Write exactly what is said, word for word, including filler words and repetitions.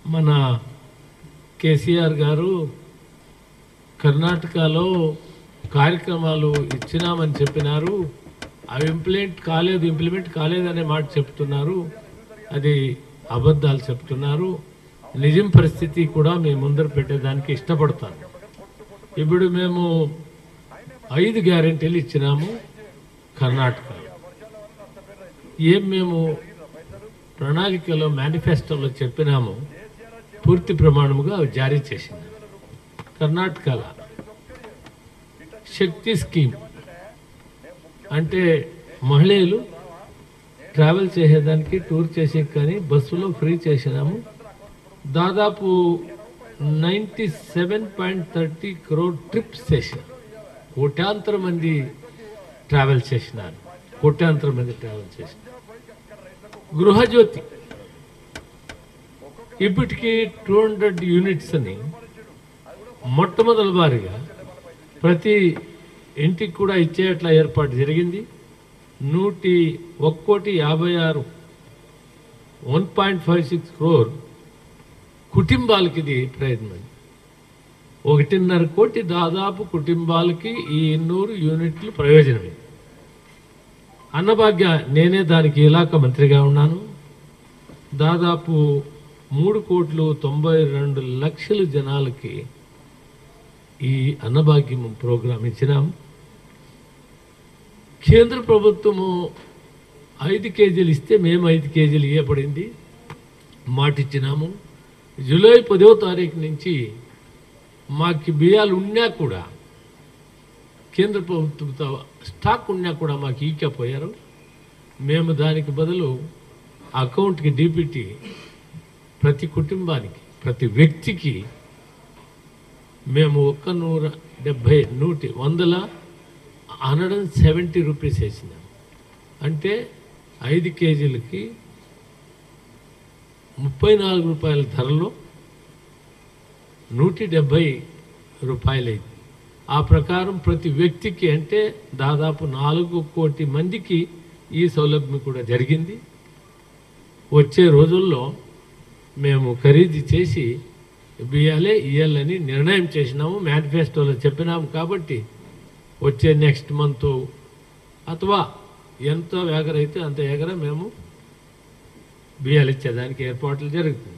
మన కేసీఆర్ గారు కర్ణాటకలో కార్యక్రమాలు ఇచ్చినామని చెప్పినారు. అవి ఇంప్లిమెంట్ కాలేదు ఇంప్లిమెంట్ కాలేదనే మాట చెప్తున్నారు. అది అబద్ధాలు చెప్తున్నారు. నిజం పరిస్థితి కూడా మేము ముందర పెట్టేదానికి ఇష్టపడతాను. ఇప్పుడు మేము ఐదు గ్యారెంటీలు ఇచ్చినాము కర్ణాటక. ఏం మేము ప్రణాళికలో మేనిఫెస్టోలో చెప్పినాము పూర్తి ప్రమాణముగా అవి జారీ చేసింది. కర్ణాటకలో శక్తి స్కీమ్ అంటే మహిళలు ట్రావెల్ చేసేదానికి టూర్ చేసే కానీ బస్సులో ఫ్రీ చేసినాము. దాదాపు ninety seven point thirty crore trips చేసినారు. కోట్యాంతర మంది ట్రావెల్ చేసినారు. కోట్యాంతర మంది ట్రావెల్ చేసినారు. గృహజ్యోతి ఇప్పటికీ టూ హండ్రెడ్ యూనిట్స్ అని మొట్టమొదటి వారిగా ప్రతి ఇంటికి కూడా ఇచ్చేట్లా ఏర్పాటు జరిగింది. నూటి ఒక్కోటి యాభై ఆరు one point five six crore కుటుంబాలకి ఇది ప్రయత్నం. ఒకటిన్నర కోటి దాదాపు కుటుంబాలకి ఈ ఎన్నూరు యూనిట్లు ప్రయోజనమే. అన్నభాగ్య నేనే దానికి ఇలాకా మంత్రిగా ఉన్నాను. దాదాపు మూడు కోట్లు తొంభై రెండు లక్షల జనాలకి ఈ అన్నభాగ్యం ప్రోగ్రాం ఇచ్చినాం. కేంద్ర ప్రభుత్వము ఐదు కేజీలు ఇస్తే మేము ఐదు కేజీలు ఇవ్వబడింది మాట ఇచ్చినాము. జూలై పదో తారీఖు నుంచి మాకు బియ్యాలు ఉన్నా కూడా కేంద్ర ప్రభుత్వంతో స్టాక్ ఉన్నా కూడా మాకు ఈకపోయారు. మేము దానికి బదులు అకౌంట్కి డీబీటీ ప్రతి కుటుంబానికి ప్రతి వ్యక్తికి మేము ఒక్క నూర డెబ్భై నూటి వందల హండ్రెడ్ అండ్ సెవెంటీ రూపీస్ వేసినాం. అంటే ఐదు కేజీలకి ముప్పై నాలుగు రూపాయల ధరలో నూటి డెబ్భై రూపాయలైంది. ఆ ప్రకారం ప్రతి వ్యక్తికి అంటే దాదాపు నాలుగు కోటి మందికి ఈ సౌలభ్యం కూడా జరిగింది. వచ్చే రోజుల్లో మేము ఖరీదు చేసి బియ్యాలే ఇయ్యాలని నిర్ణయం చేసినాము. మేనిఫెస్టోలో చెప్పినాము. కాబట్టి వచ్చే నెక్స్ట్ మంత్ అథవా ఎంత ఎగరైతే అంత ఎగర మేము బియ్యాలు ఇచ్చేదానికి ఏర్పాట్లు జరుగుతుంది.